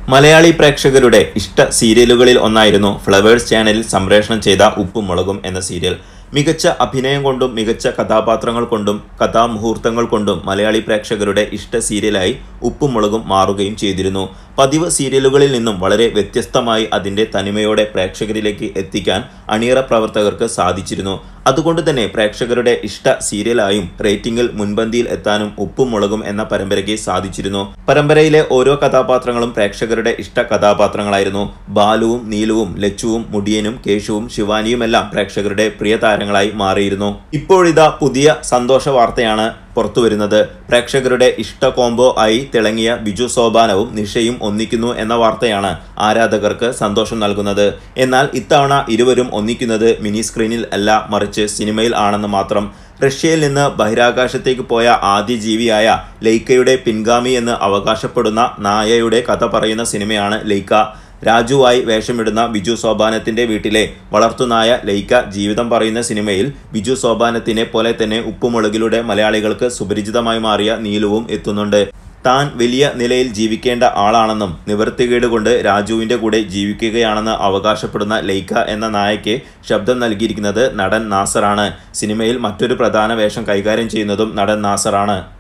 മലയാളി പ്രേക്ഷകരുടെ ഇഷ്ട സീരിയലുകളിൽ ഒന്നായിരുന്നു ഫ്ലവേഴ്സ് ചാനലിൽ സംപ്രേഷണം ചെയ്ത ഉപ്പും മുളകും എന്ന സീരിയൽ. മികച്ച അഭിനയം കൊണ്ടും മികച്ച കഥാപാത്രങ്ങൾ കൊണ്ടും കഥാമുഹൂർത്തങ്ങൾ കൊണ്ടും മലയാളി പ്രേക്ഷകരുടെ ഇഷ്ട സീരിയലായി ഉപ്പും മുളകും മാറുകയും ചെയ്തിരുന്നു. പതിവ് സീരിയലുകളിൽ നിന്നും വളരെ വ്യത്യസ്തമായി അതിൻ്റെ തനിമയോടെ പ്രേക്ഷകരിലേക്ക് എത്തിക്കാൻ അണിയറ പ്രവർത്തകർക്ക് സാധിച്ചിരുന്നു. അതുകൊണ്ട് തന്നെ പ്രേക്ഷകരുടെ ഇഷ്ട സീരിയലായും റേറ്റിംഗിൽ മുൻപന്തിയിൽ എത്താനും ഉപ്പും മുളകും എന്ന പരമ്പരയ്ക്ക് സാധിച്ചിരുന്നു. പരമ്പരയിലെ ഓരോ കഥാപാത്രങ്ങളും പ്രേക്ഷകരുടെ ഇഷ്ട കഥാപാത്രങ്ങളായിരുന്നു. ബാലുവും നീലുവും ലച്ചുവും മുടിയനും കേശുവും ശിവാനിയുമെല്ലാം പ്രേക്ഷകരുടെ പ്രിയ താരങ്ങളായി മാറിയിരുന്നു. ഇപ്പോഴിതാ പുതിയ സന്തോഷ വാർത്തയാണ് പുറത്തുവരുന്നത്. പ്രേക്ഷകരുടെ ഇഷ്ട കോംബോ ആയി തിളങ്ങിയ ബിജു സോപാനവും നിഷയും ഒന്നിക്കുന്നു എന്ന വാർത്തയാണ് ആരാധകർക്ക് സന്തോഷം നൽകുന്നത്. എന്നാൽ ഇത്തവണ ഇരുവരും ഒന്നിക്കുന്നത് മിനി സ്ക്രീനിൽ അല്ല, മറിച്ച് സിനിമയിൽ ആണെന്ന് മാത്രം. റഷ്യയിൽ നിന്ന് ബഹിരാകാശത്തേക്ക് പോയ ആദ്യ ജീവിയായ ലൈക്കയുടെ പിൻഗാമി എന്ന് അവകാശപ്പെടുന്ന നായയുടെ കഥ പറയുന്ന സിനിമയാണ് ലൈക്ക. രാജുവായി വേഷമിടുന്ന ബിജു സോപാനത്തിന്റെ വീട്ടിലെ വളർത്തുനായ ലൈക്ക ജീവിതം പറയുന്ന സിനിമയിൽ ബിജു സോപാനത്തിനെ പോലെ തന്നെ ഉപ്പുമുളകിലൂടെ മലയാളികൾക്ക് സുപരിചിതമായി മാറിയ നീലുവും എത്തുന്നുണ്ട്. താൻ വലിയ നിലയിൽ ജീവിക്കേണ്ട ആളാണെന്നും നിവൃത്തികേട് കൊണ്ട് രാജുവിന്റെ കൂടെ ജീവിക്കുകയാണെന്ന് അവകാശപ്പെടുന്ന ലൈക്ക എന്ന നായയ്ക്ക് ശബ്ദം നൽകിയിരിക്കുന്നത് നടൻ നാസറാണ്. സിനിമയിൽ മറ്റൊരു പ്രധാന വേഷം കൈകാര്യം ചെയ്യുന്നതും നടൻ നാസറാണ്.